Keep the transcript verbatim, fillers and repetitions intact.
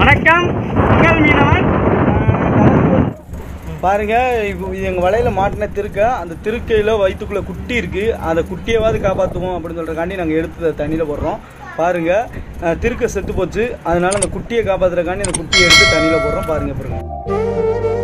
வணக்கம், உங்கள் மீனவன். பாருங்க, இப்போ எங்கள் வலையில் மாட்டின திருக்கை, அந்த திருக்கையில் வயிற்றுக்குள்ளே குட்டி இருக்குது. அந்த குட்டியவாது காப்பாற்றுவோம் அப்படின்னு சொல்கிறக்காண்டி நாங்கள் எடுத்து தண்ணியில் போடுறோம். பாருங்கள், திருக்கை செத்து போச்சு. அதனால அந்த குட்டியை காப்பாற்றுறக்காண்டி அந்த குட்டியை எடுத்து தண்ணியில் போடுறோம். பாருங்கள் பாருங்க.